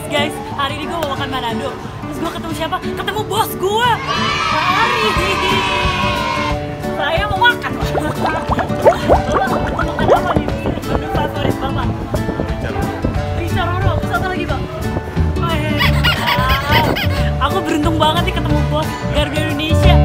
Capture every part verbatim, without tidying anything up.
guys, hari ini gue mau makan Manado. Terus gue ketemu siapa? Ketemu bos gue. Hari ini saya mau makan. Bapak mau makan apa nih? Menu favorit Bapak? Richard Roro. Terus apa lagi Bang? Oh, iya. Aku beruntung banget nih ketemu bos Garuda Indonesia.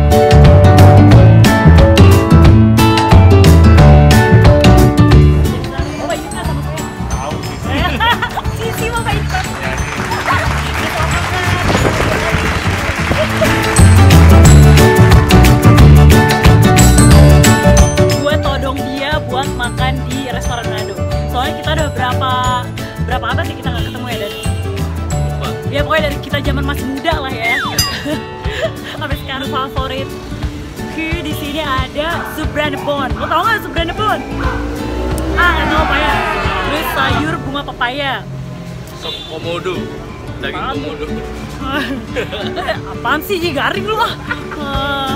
Gue todong dia buat makan di restoran Manado. Soalnya kita udah berapa berapa abad sih kita nggak ketemu ya dari ya pokoknya dari kita zaman masih muda lah ya. Sampai sekarang favorit. Oke, di sini ada sup brandebon. Lo tau nggak sup brandebon? Ah, nggak tahu apa ya. Terus sayur bunga pepaya. Sop komodo, daging Apaan komodo. Apaan sih, Ji? Garing lu mah. Uh,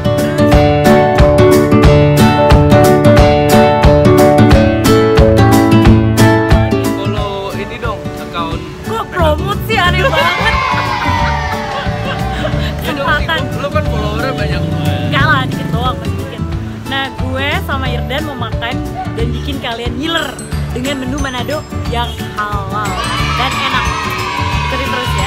Follow ini dong, account. Kok promote sih, aneh banget. Kesempatan. Lu kan followernya banyak. Enggak lah, dikit doang, masih dikit. Nah, gue sama Irdan mau makan dan bikin kalian ngiler dengan menu Manado yang halal dan enak. Ikutin terus ya.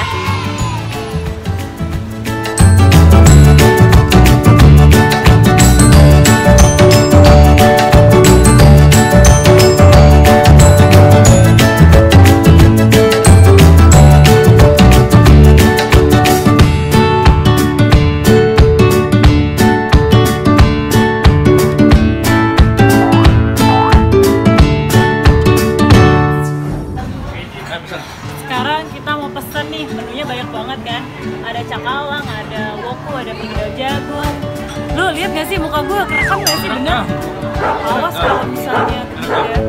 Sekarang kita mau pesen nih, menunya banyak banget kan. Ada cakalang, ada woku, ada pinggang jagung. Lu lihat gak sih muka gue kerekam gak sih, bener? Awas kalau misalnya ya.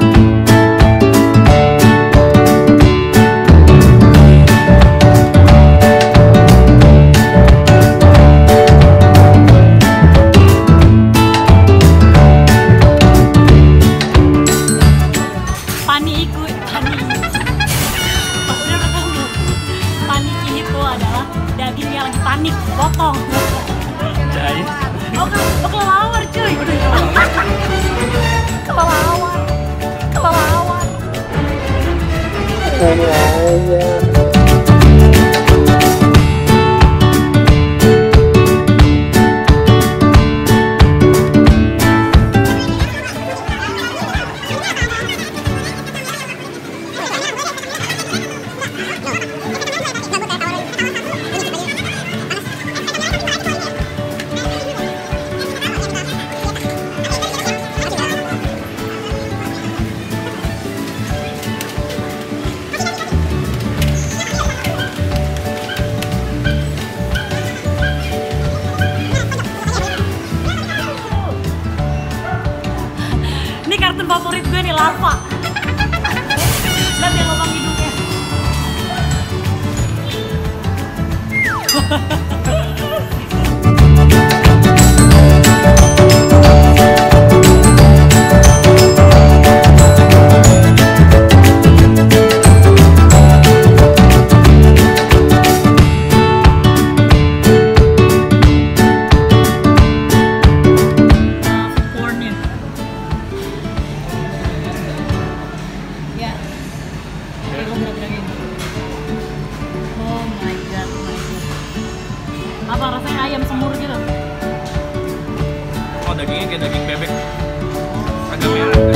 Daging yang lagi panik, potong. Jahit. Oh, oh kelelawar cuy. Kelelawar. Kelelawar. Kelelawar. Ini kartun favorit gue nih, larva. Lihat yang lubang hidungnya. Oh my god, my god. Apa rasanya ayam semur gitu? Oh, dagingnya kayak daging bebek. Agak merah.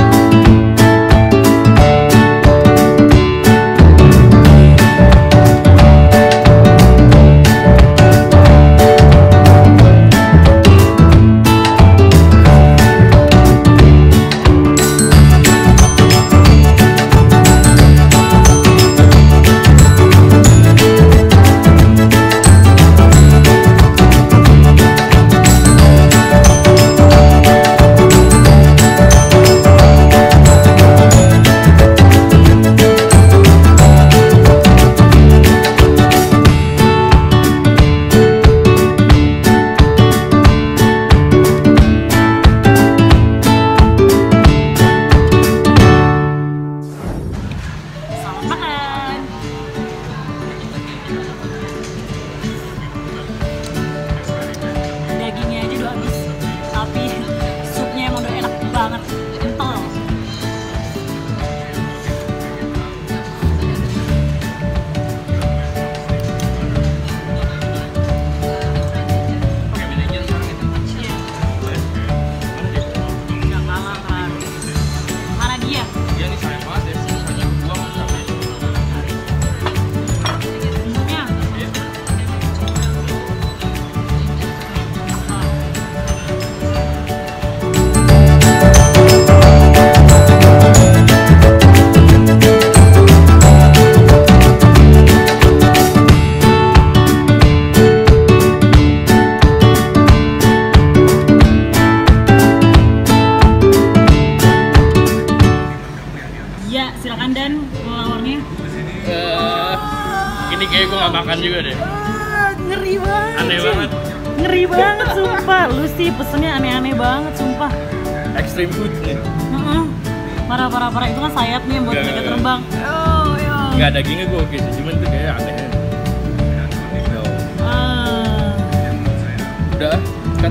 Ini kayak gue gak makan juga deh. Ah, ngeri banget. Aneh sih. banget. Ngeri banget sumpah. Lu sih pesennya aneh-aneh banget sumpah. Extreme food nih. Heeh. Parah parah parah itu kan sayapnya buat Gak, mereka gak, terbang. Oh, ya. Gak dagingnya gue oke sih, cuman tuh kayak aneh. Ah. Udah, kan.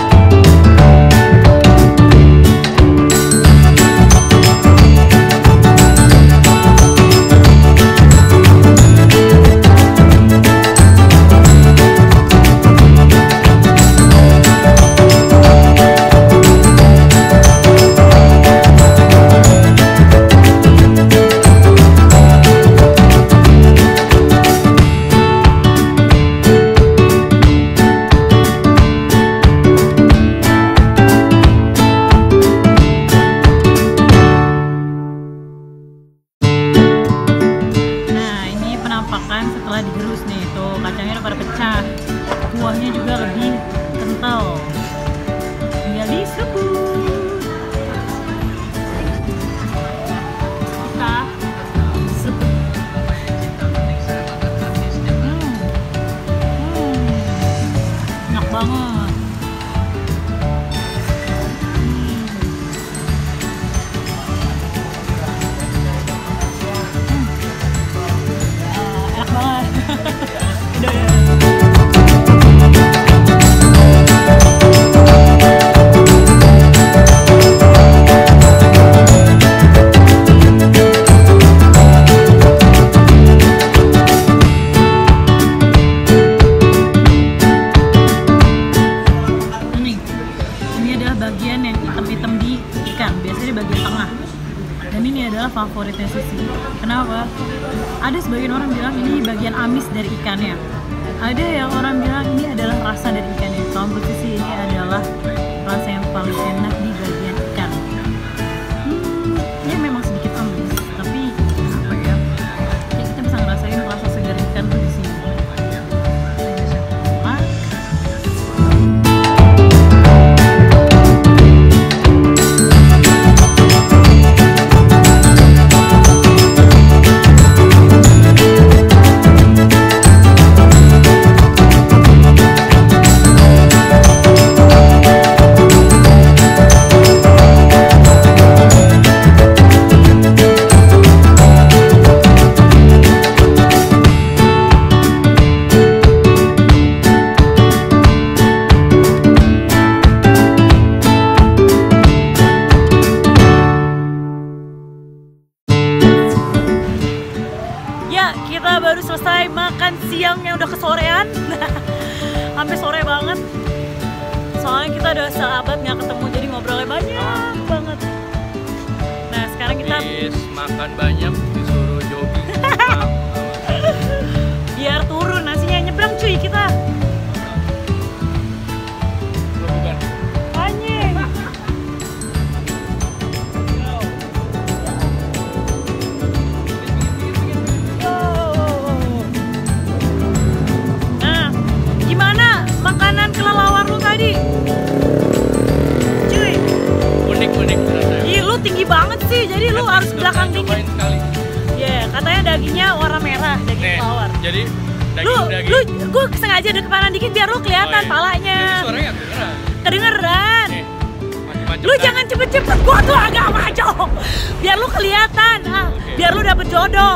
Setelah digerus nih, tuh kacangnya udah pada pecah, kuahnya juga lebih kental, tinggal disebut kita sebut. hmm. hmm. enak banget. Bagian yang hitam-hitam di ikan, biasanya di bagian tengah, dan ini adalah favoritnya Sisi. Kenapa? Ada sebagian orang bilang ini bagian amis dari ikannya, ada yang orang bilang ini adalah rasa dari ikannya. Kalau menurut Sisi ini adalah rasa yang paling enak di bagian ikan. Hmm, ya memang sedikit amis, tapi apa ya? Ya kita bisa ngerasain rasa segar ikan tuh di sini. Kita baru selesai makan siang yang udah kesorean. Sampai sore banget. Soalnya kita udah sahabat nggak ketemu, jadi ngobrolnya banyak banget. Nah sekarang kita Habis makan banyak disuruh jogging. biar turun, nasinya nyebrang cuy kita. Bukan. Anjing. Makanan kelelawar lu tadi, cuy. Unik unik rasanya. Ih, lu tinggi banget sih, jadi lu Kan harus belakang dikit. sekali. Iya, yeah, katanya dagingnya warna merah, daging Nih, kelelawar. jadi daging Lu, daging. lu, gua sengaja dekepanan dikit biar lu kelihatan Oh, iya. palanya. Jadi suaranya kedengeran. Kedengeran. Nih, macam-macam Lu kan? jangan cepet-cepet, gua tuh agak maju. Biar lu kelihatan, ah, Oke. biar lu dapet jodoh.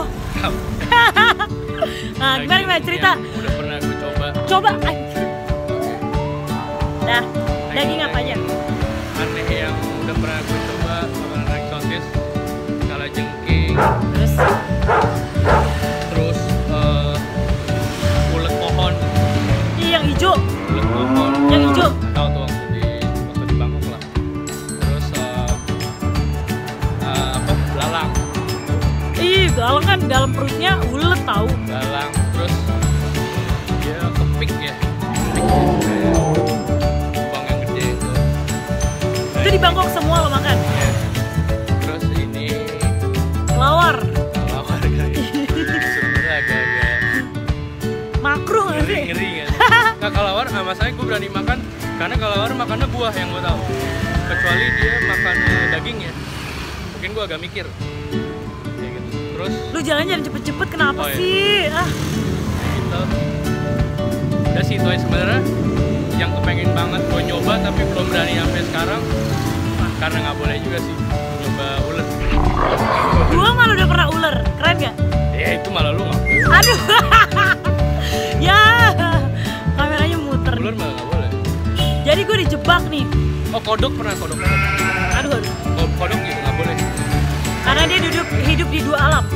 Nah, gimana Daging gimana cerita? yang udah pernah gue coba. Coba, anjir. Dah, daging apa aja? Aneh yang udah pernah gue coba, makanan eksotis, kalajengking, Terus, terus uh, ulet pohon, ih yang hijau, ulet pohon, yang hijau. tahu tuh waktu di waktu di Bangkok lah. Terus uh, uh, apa? Belalang, Ih, belalang kan dalam perutnya ulet tahu. belalang, terus dia kepik ya, kepik ya, kayak bang yang gede itu. Itu di Bangkok semua lo makan. Ya. Terus ini Kelawar. kelawar kali. Sebenarnya agak-agak Makruh nggak ngeri sih? ngeri kan. Nah kelawar, nah masalahnya gue berani makan karena kelawar makannya buah yang gue tahu. Kecuali dia makan eh, daging ya. Mungkin gue agak mikir. Kayak gitu. Terus Lu jangan jangan cepet-cepet kenapa Oh, iya. sih? Ah, sih itu aja sebenarnya yang kepengen banget gue nyoba tapi belum berani sampai sekarang karena nggak boleh juga sih nyoba ular. Gua malah udah pernah ular, keren gak? Ya itu malah lu nggak. Aduh, ya kameranya muter. Ular malah nggak boleh. Jadi gue dijebak nih. Oh kodok pernah kodok. kodok. Aduh, aduh. Oh, kodok juga nggak boleh. Karena dia hidup hidup di dua alam.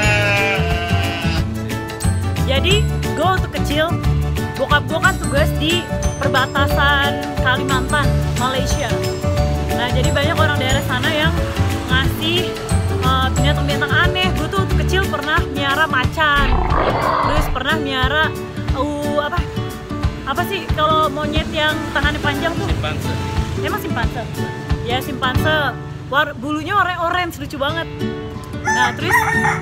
Jadi gue waktu kecil, bokap gue kan tugas di perbatasan Kalimantan, Malaysia. Nah jadi banyak orang daerah sana yang ngasih uh, binatang-binatang aneh. Gue tuh waktu kecil pernah miara macan, terus pernah miara uh, apa apa sih kalau monyet yang tangannya panjang tuh? Simpanse. Emang simpanse? Ya simpanse. War, bulunya orange, lucu banget. Nah terus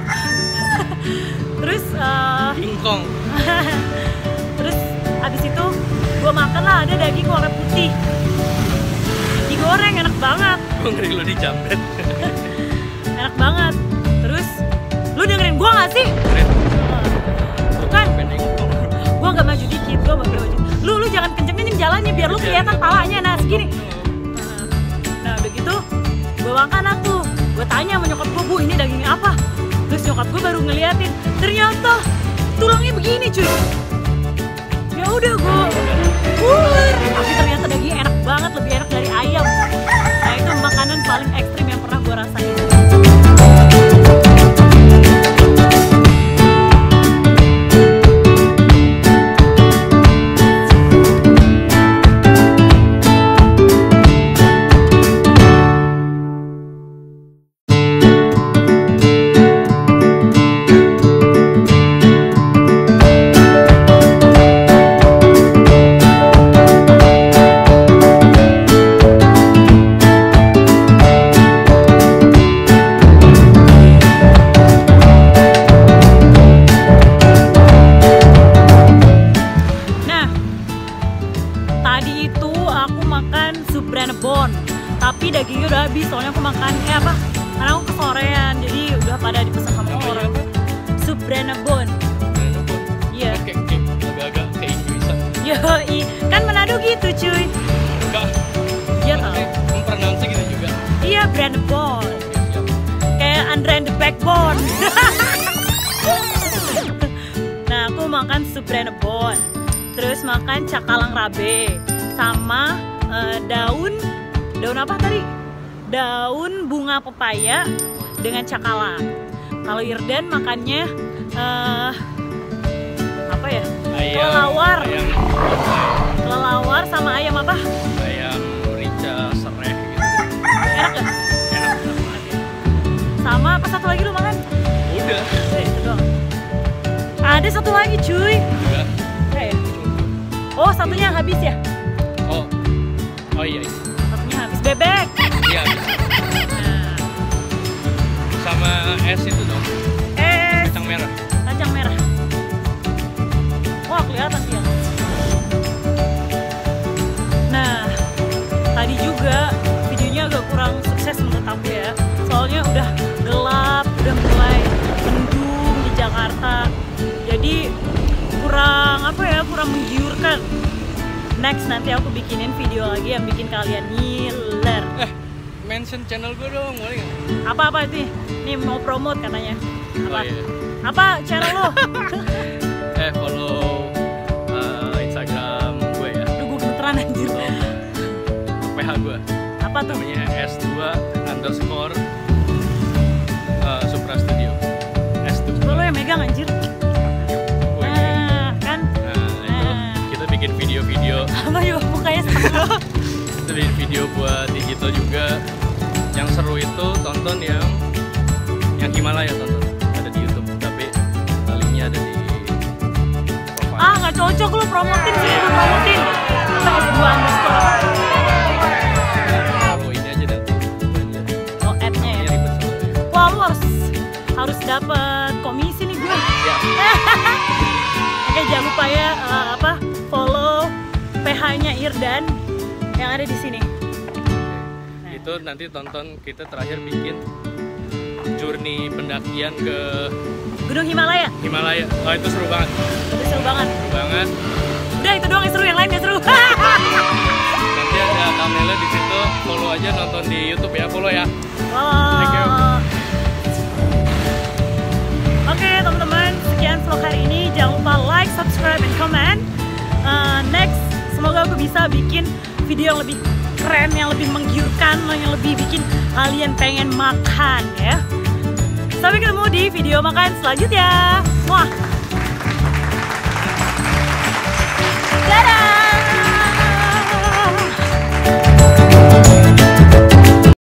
terus uh, Kingkong. terus abis itu gue makan lah, ada daging warna putih digoreng, enak banget. Gue ngeri lo dijambret. Enak banget. Terus lu dengerin gue gak sih? Bukan, gue gak maju dikit, gue maju maju. Lu lu jangan kenceng-kenceng jalannya biar lu kelihatan palanya. Nah segini. Nah udah gitu gue makan aku, gue tanya sama nyokap gue, bu ini dagingnya apa? Terus nyokap gue baru ngeliatin, ternyata tulangnya begini cuy. Ya udah gue ular, tapi ternyata dagingnya enak banget, lebih enak dari ayam. Nah itu makanan paling ekstrim yang pernah gue rasain. Tapi dagingnya udah habis, soalnya aku makan eh apa? Karena aku kesorean, jadi udah pada dipesan sama orang. Sup Branabon. Iya. Kayak kayak agak-agak kayak Inggrisan. Yoi, kan Manado gitu cuy. Enggak. Iya tau. Mempronounce gitu juga. Iya Branabon. Kayak Andre and the Backbone. Nah aku makan sup Branabon, terus makan cakalang rabe, sama uh, daun daun apa tadi? Daun bunga pepaya dengan cakalang. Kalau Irdan makannya uh, apa ya? Ayam, kelelawar. Ayam, kelelawar sama ayam apa? Ayam rica serai gitu. Enak gak? Enak. Sama apa satu lagi lu makan? Udah. Eh, itu doang. Ada satu lagi cuy. Udah. Kayak. Oh satunya habis ya? Oh. Oh iya. iya. Habis bebek. Iya. Nah. Sama es itu dong. Es. Kacang merah. Kacang merah. Wah kelihatan sih ya. Nah, tadi juga videonya agak kurang sukses menurut aku ya. Soalnya udah gelap, udah mulai mendung di Jakarta. Jadi kurang apa ya, kurang menggiurkan. Next nanti aku bikinin video lagi yang bikin kalian ngiler. Eh, mention channel gue dong, boleh nggak? Apa-apa itu? Nih mau promote katanya. Apa? Oh, iya. Apa channel lo? eh, follow uh, Instagram gue ya. Duh, gue gemeteran anjir. So, P H gue. Apa tuh? Namanya S dua underscore uh, Supra Studio. S dua. Coba lo yang megang anjir. Bikin video-video apa yuk mukanya setengah. Kita bikin video buat digital juga. Yang seru itu tonton yang yang Himalaya, tonton ada di YouTube, tapi linknya ada di profile. Ah nggak cocok lu promotin sih, lu promotin apa S dua underscore. Kalau ini aja nanti oh ad-nya ya. Ribet soalnya. Wah lu harus harus dapat komisi nih gue ya. Oke jangan lupa ya uh, apa follow P H-nya Irdan yang ada di sini. Nah. Itu nanti tonton kita terakhir bikin journey pendakian ke Gunung Himalaya. Himalaya. Oh itu seru banget. Itu seru banget. Seru banget. Udah itu doang yang seru, yang lain nggak seru. Nanti ada thumbnailnya di situ. Follow aja, nonton di YouTube ya. Follow ya. Thank you. Oke teman-teman, sekian vlog hari ini. Jangan lupa like, subscribe, and comment. Uh, next, semoga aku bisa bikin video yang lebih keren, yang lebih menggiurkan, yang lebih bikin kalian pengen makan ya. Sampai ketemu di video makan selanjutnya. Muah. Dadah.